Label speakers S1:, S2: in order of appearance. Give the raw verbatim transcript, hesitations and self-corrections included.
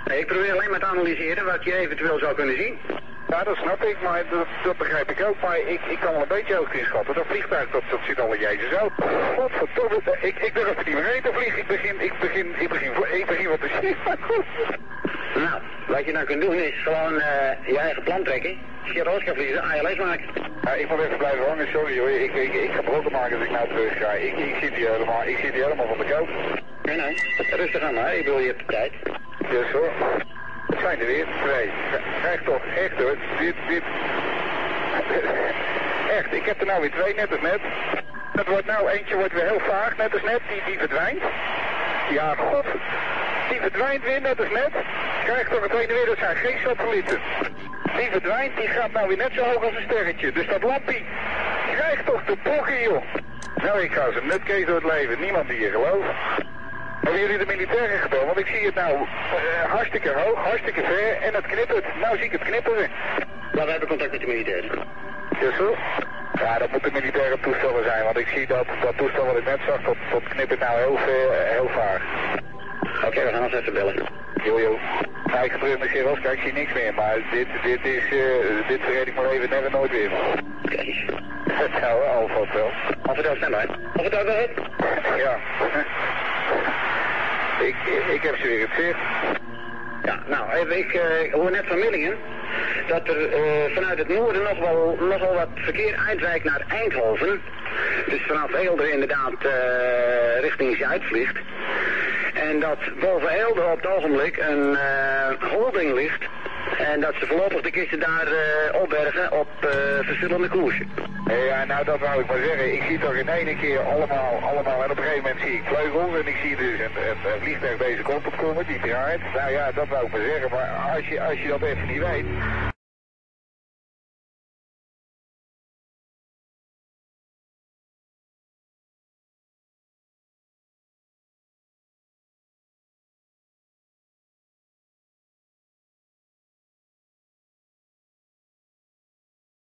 S1: Nee, ik probeer alleen maar te analyseren wat je eventueel zou kunnen zien.
S2: Ja, dat snap ik, maar dat, dat begrijp ik ook. Maar ik, ik kan wel een beetje hoogte inschatten. Dat vliegtuig, dat, dat zit al in Jezus uit. Godverdomme, ik, ik durf er niet meer heen te vliegen. Ik begin, ik begin, ik begin, ik begin wat te zien.
S1: Nou, wat je nou kunt doen is gewoon uh, je eigen plan trekken. Als je roos gaat vliegen, A L S maken.
S2: Ja, ik moet even blijven hangen, sorry hoor. Ik, ik, ik ga brood maken als ik nou terug ga. Ik, ik zit hier helemaal, ik zit hier helemaal van de koop.
S1: Nee, nee, rustig aan maar. Ik bedoel, je hebt de tijd.
S2: Dus hoor. Het zijn er weer twee. Krijg toch, echt hoor. Dit, dit. Echt, ik heb er nou weer twee, net als net. Het wordt nou, eentje wordt weer heel vaag, net als net. Die, die verdwijnt. Ja, god. Die verdwijnt weer, net als net. Krijg toch het tweede weer, dat zijn geen satellieten. Die verdwijnt, die gaat nou weer net zo hoog als een sterretje. Dus dat lampie krijgt toch de pokken, joh. Nou, ik ga ze nutcase door het leven. Niemand die hier gelooft. Hebben jullie de militairen gebeld? Want ik zie het nou uh, hartstikke hoog, hartstikke ver en het knippert. Nou zie ik het knipperen.
S1: Ja, we hebben contact met de militairen.
S2: Ja, zo? Ja, dat moeten militaire toestellen zijn, want ik zie dat, dat toestel wat ik net zag, dat, dat knippert nou heel ver, heel vaag.
S1: Oké, okay, we gaan ons even bellen.
S2: Jo, jo. Nou, ik gebruik mijn G R S, kijk, ik zie niks meer, maar dit, dit is, uh, dit vergeet ik maar even, never nooit weer.
S1: Oké. Okay.
S2: Nou, alvast wel.
S1: Alvast snelheid. Alvast wel.
S2: Ja. Ik, ik heb ze weer het zicht.
S1: Ja, nou, even, ik uh, hoor net van Millingen dat er uh, vanuit het noorden nog wel, nog wel wat verkeer uitwijkt naar Eindhoven. Dus vanaf Eelde inderdaad uh, richting Zuid vliegt. En dat boven Eelde op het ogenblik een uh, holding ligt. En dat ze voorlopig de kisten daar uh, opbergen op uh, verschillende koersen.
S2: Ja, nou dat wou ik maar zeggen. Ik zie toch in één keer allemaal, allemaal, en op een gegeven moment zie ik vleugels en ik zie dus een, een, een vliegtuig deze kant op komen, die draait. Nou ja, dat wou ik maar zeggen, maar als je, als je dat even niet weet,